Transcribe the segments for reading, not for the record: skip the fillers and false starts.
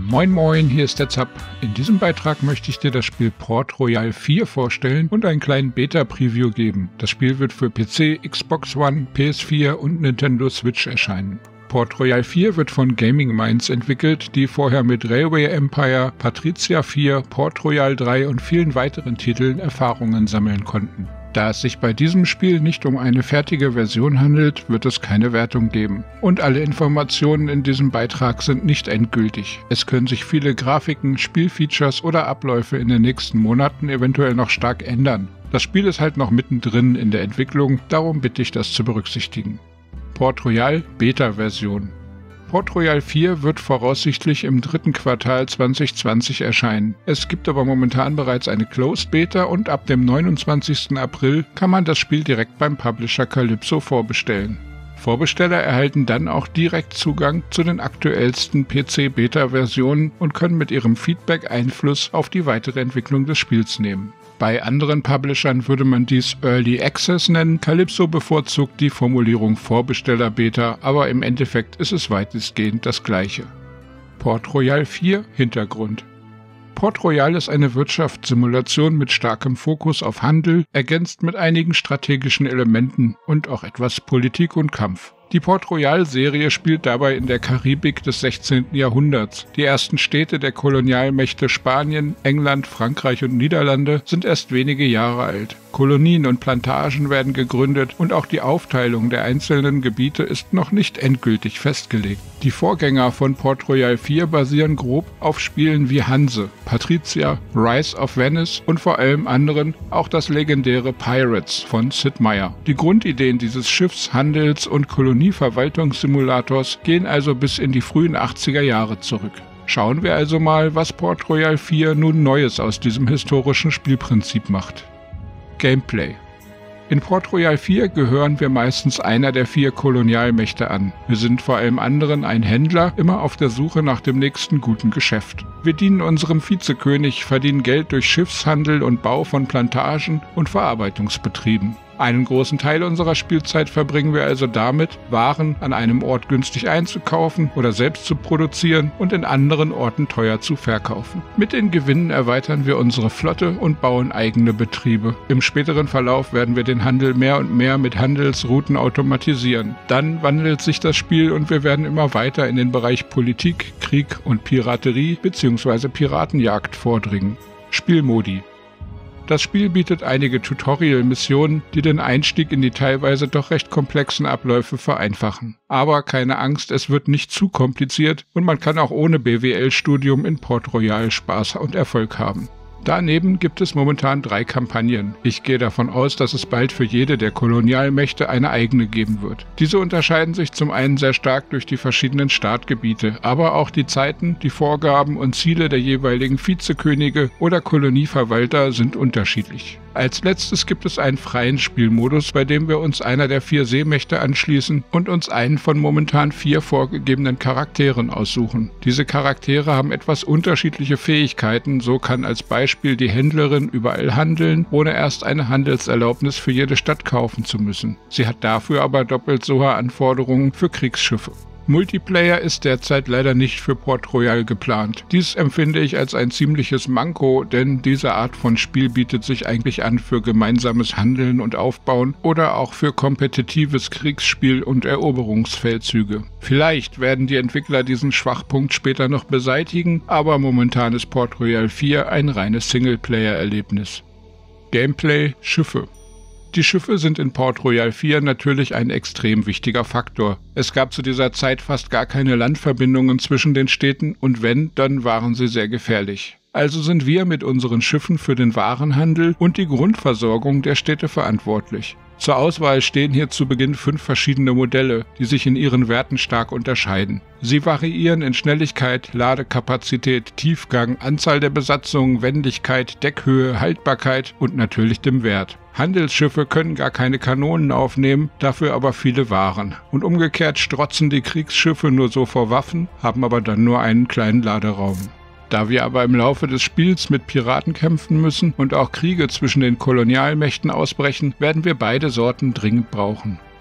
Moin Moin, hier ist der Zap. In diesem Beitrag möchte ich dir das Spiel Port Royal 4 vorstellen und einen kleinen Beta-Preview geben. Das Spiel wird für PC, Xbox One, PS4 und Nintendo Switch erscheinen. Port Royal 4 wird von Gaming Minds entwickelt, die vorher mit Railway Empire, Patricia 4, Port Royal 3 und vielen weiteren Titeln Erfahrungen sammeln konnten. Da es sich bei diesem Spiel nicht um eine fertige Version handelt, wird es keine Wertung geben. Und alle Informationen in diesem Beitrag sind nicht endgültig. Es können sich viele Grafiken, Spielfeatures oder Abläufe in den nächsten Monaten eventuell noch stark ändern. Das Spiel ist halt noch mittendrin in der Entwicklung, darum bitte ich das zu berücksichtigen. Port Royal Beta-Version. Port Royal 4 wird voraussichtlich im dritten Quartal 2020 erscheinen. Es gibt aber momentan bereits eine Closed Beta und ab dem 29. April kann man das Spiel direkt beim Publisher Calypso vorbestellen. Vorbesteller erhalten dann auch direkt Zugang zu den aktuellsten PC-Beta-Versionen und können mit ihrem Feedback Einfluss auf die weitere Entwicklung des Spiels nehmen. Bei anderen Publishern würde man dies Early Access nennen, Calypso bevorzugt die Formulierung Vorbesteller-Beta, aber im Endeffekt ist es weitestgehend das gleiche. Port Royal 4 Hintergrund. Port Royal ist eine Wirtschaftssimulation mit starkem Fokus auf Handel, ergänzt mit einigen strategischen Elementen und auch etwas Politik und Kampf. Die Port Royal-Serie spielt dabei in der Karibik des 16. Jahrhunderts. Die ersten Städte der Kolonialmächte Spanien, England, Frankreich und Niederlande sind erst wenige Jahre alt. Kolonien und Plantagen werden gegründet und auch die Aufteilung der einzelnen Gebiete ist noch nicht endgültig festgelegt. Die Vorgänger von Port Royal 4 basieren grob auf Spielen wie Hanse, Patricia, Rise of Venice und vor allem anderen auch das legendäre Pirates von Sid Meier. Die Grundideen dieses Schiffs-, Handels- und Kolonieverwaltungssimulators gehen also bis in die frühen 80er Jahre zurück. Schauen wir also mal, was Port Royal 4 nun Neues aus diesem historischen Spielprinzip macht. Gameplay. In Port Royal 4 gehören wir meistens einer der 4 Kolonialmächte an. Wir sind vor allem anderen ein Händler, immer auf der Suche nach dem nächsten guten Geschäft. Wir dienen unserem Vizekönig, verdienen Geld durch Schiffshandel und Bau von Plantagen und Verarbeitungsbetrieben. Einen großen Teil unserer Spielzeit verbringen wir also damit, Waren an einem Ort günstig einzukaufen oder selbst zu produzieren und in anderen Orten teuer zu verkaufen. Mit den Gewinnen erweitern wir unsere Flotte und bauen eigene Betriebe. Im späteren Verlauf werden wir den Handel mehr und mehr mit Handelsrouten automatisieren. Dann wandelt sich das Spiel und wir werden immer weiter in den Bereich Politik, Krieg und Piraterie bzw. Piratenjagd vordringen. Spielmodi. Das Spiel bietet einige Tutorial-Missionen, die den Einstieg in die teilweise doch recht komplexen Abläufe vereinfachen. Aber keine Angst, es wird nicht zu kompliziert und man kann auch ohne BWL-Studium in Port Royal Spaß und Erfolg haben. Daneben gibt es momentan 3 Kampagnen. Ich gehe davon aus, dass es bald für jede der Kolonialmächte eine eigene geben wird. Diese unterscheiden sich zum einen sehr stark durch die verschiedenen Startgebiete, aber auch die Zeiten, die Vorgaben und Ziele der jeweiligen Vizekönige oder Kolonieverwalter sind unterschiedlich. Als letztes gibt es einen freien Spielmodus, bei dem wir uns einer der 4 Seemächte anschließen und uns einen von momentan 4 vorgegebenen Charakteren aussuchen. Diese Charaktere haben etwas unterschiedliche Fähigkeiten, so kann als Beispiel die Händlerin überall handeln, ohne erst eine Handelserlaubnis für jede Stadt kaufen zu müssen. Sie hat dafür aber doppelt so hohe Anforderungen für Kriegsschiffe. Multiplayer ist derzeit leider nicht für Port Royal geplant. Dies empfinde ich als ein ziemliches Manko, denn diese Art von Spiel bietet sich eigentlich an für gemeinsames Handeln und Aufbauen oder auch für kompetitives Kriegsspiel und Eroberungsfeldzüge. Vielleicht werden die Entwickler diesen Schwachpunkt später noch beseitigen, aber momentan ist Port Royal 4 ein reines Singleplayer-Erlebnis. Gameplay: Schiffe. Die Schiffe sind in Port Royal 4 natürlich ein extrem wichtiger Faktor. Es gab zu dieser Zeit fast gar keine Landverbindungen zwischen den Städten und wenn, dann waren sie sehr gefährlich. Also sind wir mit unseren Schiffen für den Warenhandel und die Grundversorgung der Städte verantwortlich. Zur Auswahl stehen hier zu Beginn 5 verschiedene Modelle, die sich in ihren Werten stark unterscheiden. Sie variieren in Schnelligkeit, Ladekapazität, Tiefgang, Anzahl der Besatzungen, Wendigkeit, Deckhöhe, Haltbarkeit und natürlich dem Wert. Handelsschiffe können gar keine Kanonen aufnehmen, dafür aber viele Waren. Und umgekehrt strotzen die Kriegsschiffe nur so vor Waffen, haben aber dann nur einen kleinen Laderaum. Da wir aber im Laufe des Spiels mit Piraten kämpfen müssen und auch Kriege zwischen den Kolonialmächten ausbrechen, werden wir beide Sorten dringend brauchen.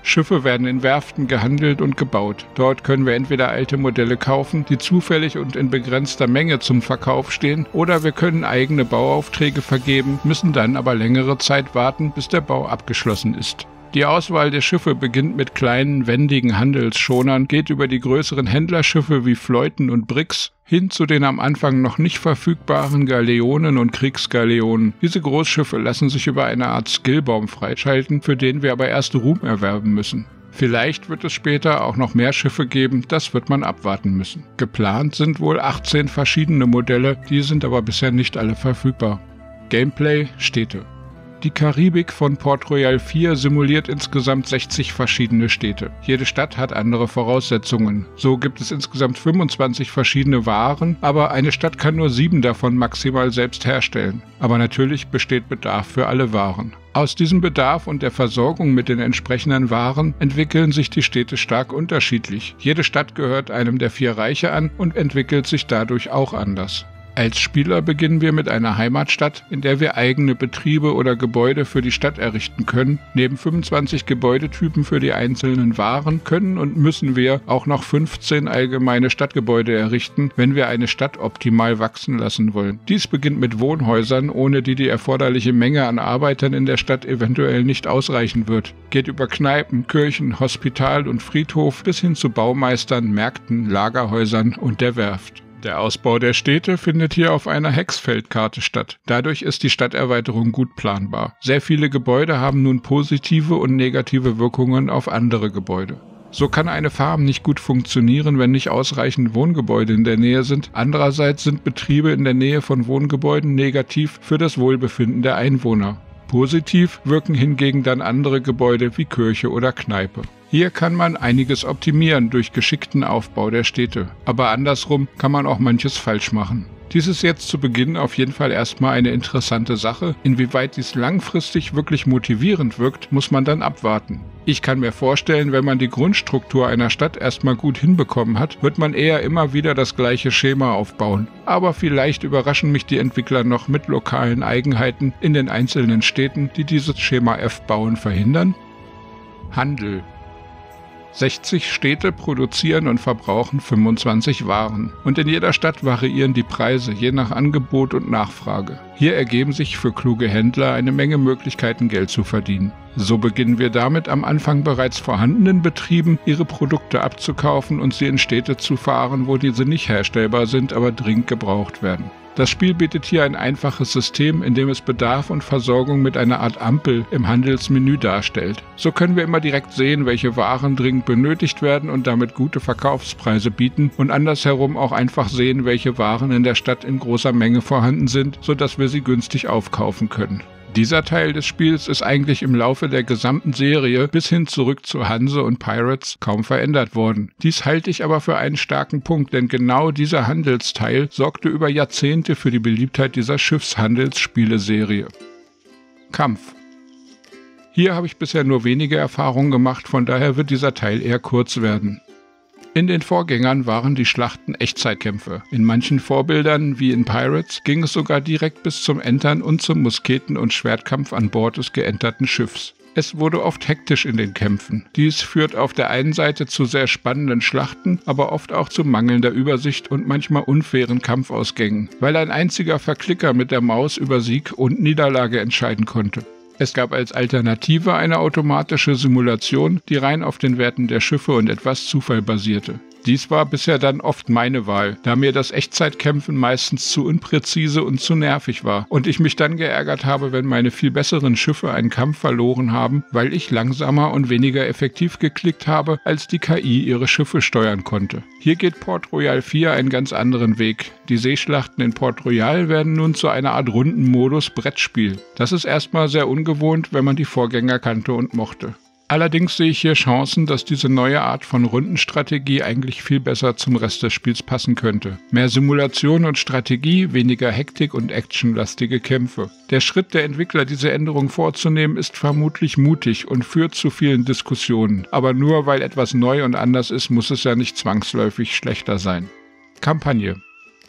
Schiffe werden in Werften gehandelt und gebaut. Dort können wir entweder alte Modelle kaufen, die zufällig und in begrenzter Menge zum Verkauf stehen, oder wir können eigene Bauaufträge vergeben, müssen dann aber längere Zeit warten, bis der Bau abgeschlossen ist. Die Auswahl der Schiffe beginnt mit kleinen, wendigen Handelsschonern, geht über die größeren Händlerschiffe wie Fleuten und Briggs hin zu den am Anfang noch nicht verfügbaren Galeonen und Kriegsgaleonen. Diese Großschiffe lassen sich über eine Art Skillbaum freischalten, für den wir aber erst Ruhm erwerben müssen. Vielleicht wird es später auch noch mehr Schiffe geben, das wird man abwarten müssen. Geplant sind wohl 18 verschiedene Modelle, die sind aber bisher nicht alle verfügbar. Gameplay: Städte. Die Karibik von Port Royal 4 simuliert insgesamt 60 verschiedene Städte. Jede Stadt hat andere Voraussetzungen. So gibt es insgesamt 25 verschiedene Waren, aber eine Stadt kann nur 7 davon maximal selbst herstellen. Aber natürlich besteht Bedarf für alle Waren. Aus diesem Bedarf und der Versorgung mit den entsprechenden Waren entwickeln sich die Städte stark unterschiedlich. Jede Stadt gehört einem der 4 Reiche an und entwickelt sich dadurch auch anders. Als Spieler beginnen wir mit einer Heimatstadt, in der wir eigene Betriebe oder Gebäude für die Stadt errichten können. Neben 25 Gebäudetypen für die einzelnen Waren können und müssen wir auch noch 15 allgemeine Stadtgebäude errichten, wenn wir eine Stadt optimal wachsen lassen wollen. Dies beginnt mit Wohnhäusern, ohne die erforderliche Menge an Arbeitern in der Stadt eventuell nicht ausreichen wird. Geht über Kneipen, Kirchen, Hospital und Friedhof bis hin zu Baumeistern, Märkten, Lagerhäusern und der Werft. Der Ausbau der Städte findet hier auf einer Hexfeldkarte statt. Dadurch ist die Stadterweiterung gut planbar. Sehr viele Gebäude haben nun positive und negative Wirkungen auf andere Gebäude. So kann eine Farm nicht gut funktionieren, wenn nicht ausreichend Wohngebäude in der Nähe sind. Andererseits sind Betriebe in der Nähe von Wohngebäuden negativ für das Wohlbefinden der Einwohner. Positiv wirken hingegen dann andere Gebäude wie Kirche oder Kneipe. Hier kann man einiges optimieren durch geschickten Aufbau der Städte, aber andersrum kann man auch manches falsch machen. Dies ist jetzt zu Beginn auf jeden Fall erstmal eine interessante Sache. Inwieweit dies langfristig wirklich motivierend wirkt, muss man dann abwarten. Ich kann mir vorstellen, wenn man die Grundstruktur einer Stadt erstmal gut hinbekommen hat, wird man eher immer wieder das gleiche Schema aufbauen. Aber vielleicht überraschen mich die Entwickler noch mit lokalen Eigenheiten in den einzelnen Städten, die dieses Schema F-Bauen verhindern. Handel. 60 Städte produzieren und verbrauchen 25 Waren. Und in jeder Stadt variieren die Preise, je nach Angebot und Nachfrage. Hier ergeben sich für kluge Händler eine Menge Möglichkeiten, Geld zu verdienen. So beginnen wir damit, am Anfang bereits vorhandenen Betrieben ihre Produkte abzukaufen und sie in Städte zu fahren, wo diese nicht herstellbar sind, aber dringend gebraucht werden. Das Spiel bietet hier ein einfaches System, in dem es Bedarf und Versorgung mit einer Art Ampel im Handelsmenü darstellt. So können wir immer direkt sehen, welche Waren dringend benötigt werden und damit gute Verkaufspreise bieten und andersherum auch einfach sehen, welche Waren in der Stadt in großer Menge vorhanden sind, sodass wir sie günstig aufkaufen können. Dieser Teil des Spiels ist eigentlich im Laufe der gesamten Serie bis hin zurück zu Hanse und Pirates kaum verändert worden. Dies halte ich aber für einen starken Punkt, denn genau dieser Handelsteil sorgte über Jahrzehnte für die Beliebtheit dieser Schiffshandelsspieleserie. Kampf. Hier habe ich bisher nur wenige Erfahrungen gemacht, von daher wird dieser Teil eher kurz werden. In den Vorgängern waren die Schlachten Echtzeitkämpfe. In manchen Vorbildern, wie in Pirates, ging es sogar direkt bis zum Entern und zum Musketen- und Schwertkampf an Bord des geenterten Schiffs. Es wurde oft hektisch in den Kämpfen. Dies führt auf der einen Seite zu sehr spannenden Schlachten, aber oft auch zu mangelnder Übersicht und manchmal unfairen Kampfausgängen, weil ein einziger Verklicker mit der Maus über Sieg und Niederlage entscheiden konnte. Es gab als Alternative eine automatische Simulation, die rein auf den Werten der Schiffe und etwas Zufall basierte. Dies war bisher dann oft meine Wahl, da mir das Echtzeitkämpfen meistens zu unpräzise und zu nervig war und ich mich dann geärgert habe, wenn meine viel besseren Schiffe einen Kampf verloren haben, weil ich langsamer und weniger effektiv geklickt habe, als die KI ihre Schiffe steuern konnte. Hier geht Port Royal 4 einen ganz anderen Weg. Die Seeschlachten in Port Royal werden nun zu einer Art Rundenmodus Brettspiel. Das ist erstmal sehr ungewohnt, wenn man die Vorgänger kannte und mochte. Allerdings sehe ich hier Chancen, dass diese neue Art von Rundenstrategie eigentlich viel besser zum Rest des Spiels passen könnte. Mehr Simulation und Strategie, weniger Hektik und actionlastige Kämpfe. Der Schritt der Entwickler, diese Änderung vorzunehmen, ist vermutlich mutig und führt zu vielen Diskussionen. Aber nur weil etwas neu und anders ist, muss es ja nicht zwangsläufig schlechter sein. Kampagne.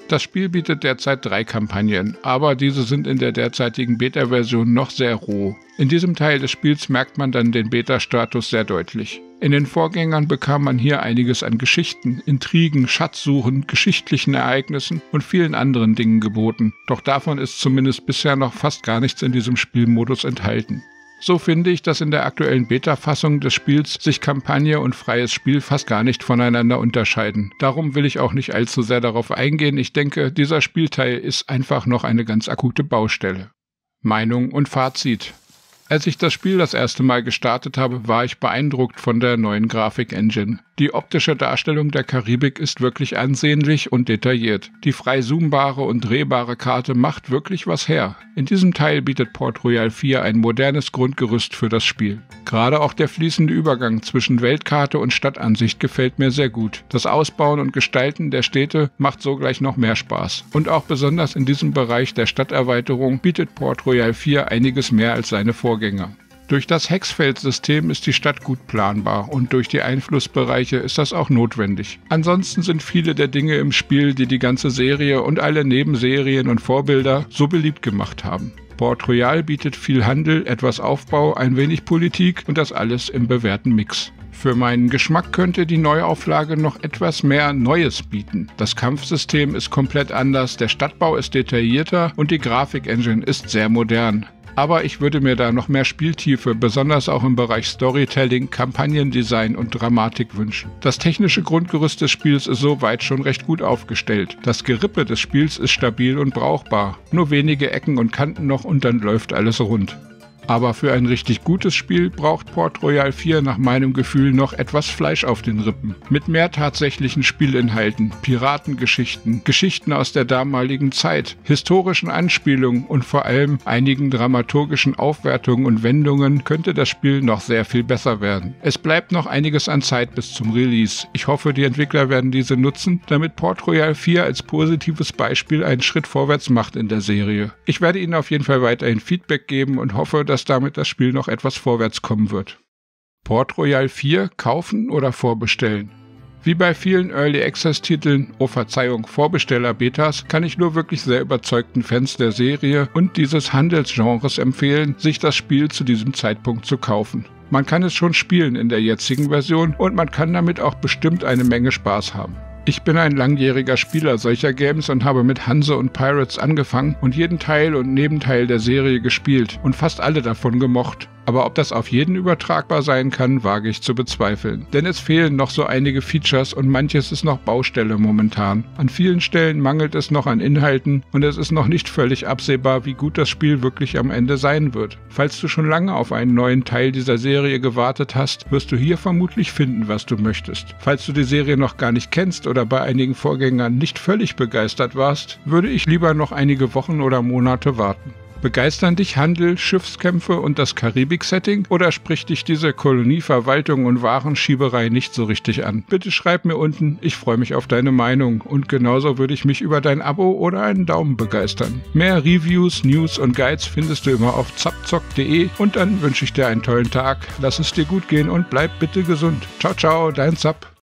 Das Spiel bietet derzeit 3 Kampagnen, aber diese sind in der derzeitigen Beta-Version noch sehr roh. In diesem Teil des Spiels merkt man dann den Beta-Status sehr deutlich. In den Vorgängern bekam man hier einiges an Geschichten, Intrigen, Schatzsuchen, geschichtlichen Ereignissen und vielen anderen Dingen geboten, doch davon ist zumindest bisher noch fast gar nichts in diesem Spielmodus enthalten. So finde ich, dass in der aktuellen Beta-Fassung des Spiels sich Kampagne und freies Spiel fast gar nicht voneinander unterscheiden. Darum will ich auch nicht allzu sehr darauf eingehen. Ich denke, dieser Spielteil ist einfach noch eine ganz akute Baustelle. Meinung und Fazit. Als ich das Spiel das erste Mal gestartet habe, war ich beeindruckt von der neuen Grafik-Engine. Die optische Darstellung der Karibik ist wirklich ansehnlich und detailliert. Die frei zoombare und drehbare Karte macht wirklich was her. In diesem Teil bietet Port Royal 4 ein modernes Grundgerüst für das Spiel. Gerade auch der fließende Übergang zwischen Weltkarte und Stadtansicht gefällt mir sehr gut. Das Ausbauen und Gestalten der Städte macht so gleich noch mehr Spaß. Und auch besonders in diesem Bereich der Stadterweiterung bietet Port Royal 4 einiges mehr als seine Vorgänger. Durch das Hexfeldsystem ist die Stadt gut planbar und durch die Einflussbereiche ist das auch notwendig. Ansonsten sind viele der Dinge im Spiel, die die ganze Serie und alle Nebenserien und Vorbilder so beliebt gemacht haben. Port Royal bietet viel Handel, etwas Aufbau, ein wenig Politik und das alles im bewährten Mix. Für meinen Geschmack könnte die Neuauflage noch etwas mehr Neues bieten. Das Kampfsystem ist komplett anders, der Stadtbau ist detaillierter und die Grafik-Engine ist sehr modern. Aber ich würde mir da noch mehr Spieltiefe, besonders auch im Bereich Storytelling, Kampagnendesign und Dramatik wünschen. Das technische Grundgerüst des Spiels ist soweit schon recht gut aufgestellt. Das Gerippe des Spiels ist stabil und brauchbar. Nur wenige Ecken und Kanten noch und dann läuft alles rund. Aber für ein richtig gutes Spiel braucht Port Royal 4 nach meinem Gefühl noch etwas Fleisch auf den Rippen. Mit mehr tatsächlichen Spielinhalten, Piratengeschichten, Geschichten aus der damaligen Zeit, historischen Anspielungen und vor allem einigen dramaturgischen Aufwertungen und Wendungen könnte das Spiel noch sehr viel besser werden. Es bleibt noch einiges an Zeit bis zum Release. Ich hoffe, die Entwickler werden diese nutzen, damit Port Royal 4 als positives Beispiel einen Schritt vorwärts macht in der Serie. Ich werde Ihnen auf jeden Fall weiterhin Feedback geben und hoffe, dass damit das Spiel noch etwas vorwärts kommen wird. Port Royal 4 kaufen oder vorbestellen? Wie bei vielen Early Access Titeln, Vorbesteller-Betas, kann ich nur wirklich sehr überzeugten Fans der Serie und dieses Handelsgenres empfehlen, sich das Spiel zu diesem Zeitpunkt zu kaufen. Man kann es schon spielen in der jetzigen Version und man kann damit auch bestimmt eine Menge Spaß haben. Ich bin ein langjähriger Spieler solcher Games und habe mit Hanse und Pirates angefangen und jeden Teil und Nebenteil der Serie gespielt und fast alle davon gemocht. Aber ob das auf jeden übertragbar sein kann, wage ich zu bezweifeln. Denn es fehlen noch so einige Features und manches ist noch Baustelle momentan. An vielen Stellen mangelt es noch an Inhalten und es ist noch nicht völlig absehbar, wie gut das Spiel wirklich am Ende sein wird. Falls du schon lange auf einen neuen Teil dieser Serie gewartet hast, wirst du hier vermutlich finden, was du möchtest. Falls du die Serie noch gar nicht kennst oder bei einigen Vorgängern nicht völlig begeistert warst, würde ich lieber noch einige Wochen oder Monate warten. Begeistern dich Handel, Schiffskämpfe und das Karibik-Setting oder spricht dich diese Kolonieverwaltung und Warenschieberei nicht so richtig an? Bitte schreib mir unten, ich freue mich auf deine Meinung und genauso würde ich mich über dein Abo oder einen Daumen begeistern. Mehr Reviews, News und Guides findest du immer auf zapzock.de und dann wünsche ich dir einen tollen Tag, lass es dir gut gehen und bleib bitte gesund. Ciao, ciao, dein Zap.